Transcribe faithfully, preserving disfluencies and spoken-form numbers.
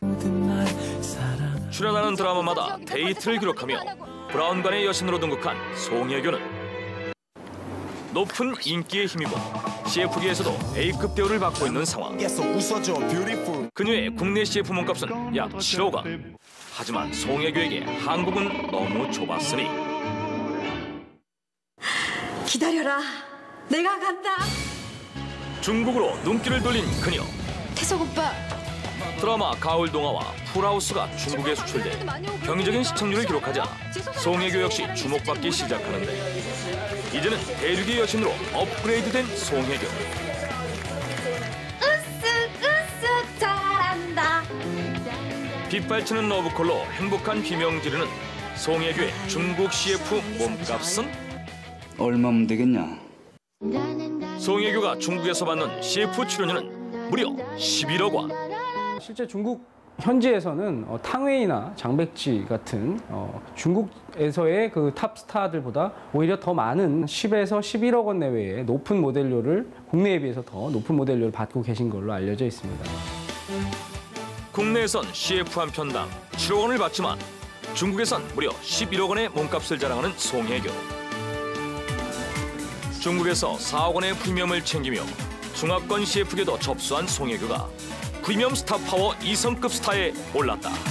출연하는 드라마마다 데이트를 기록하며 브라운관의 여신으로 등극한 송혜교는 높은 인기에 힘입어 씨에프계에서도 에이급 대우를 받고 있는 상황. 그녀의 국내 씨에프 몸값은 약 칠억 원. 하지만 송혜교에게 한국은 너무 좁았으니 기다려라, 내가 간다. 중국으로 눈길을 돌린 그녀. 태석 오빠. 드라마 가을 동화와 풀하우스가 중국에 수출돼 경이적인 시청률을 기록하자 송혜교 역시 주목받기 시작하는데 이제는 대륙의 여신으로 업그레이드된 송혜교. 으쓱 으쓱 잘한다. 빗발치는 러브콜로 행복한 비명 지르는 송혜교의 중국 씨에프 몸값은? 얼마면 되겠냐? 송혜교가 중국에서 받는 씨에프 출연료는 무려 십일억 원. 실제 중국 현지에서는 어, 탕웨이나 장백지 같은 어, 중국에서의 그 탑 스타들보다 오히려 더 많은 십에서 십일억 원 내외의 높은 모델료를 국내에 비해서 더 높은 모델료를 받고 계신 걸로 알려져 있습니다. 국내에선 씨에프 한 편당 칠억 원을 받지만 중국에선 무려 십일억 원의 몸값을 자랑하는 송혜교. 중국에서 사억 원의 프리미엄을 챙기며 중화권 씨에프계도 접수한 송혜교가 프리미엄 스타 파워 이성급 스타에 올랐다.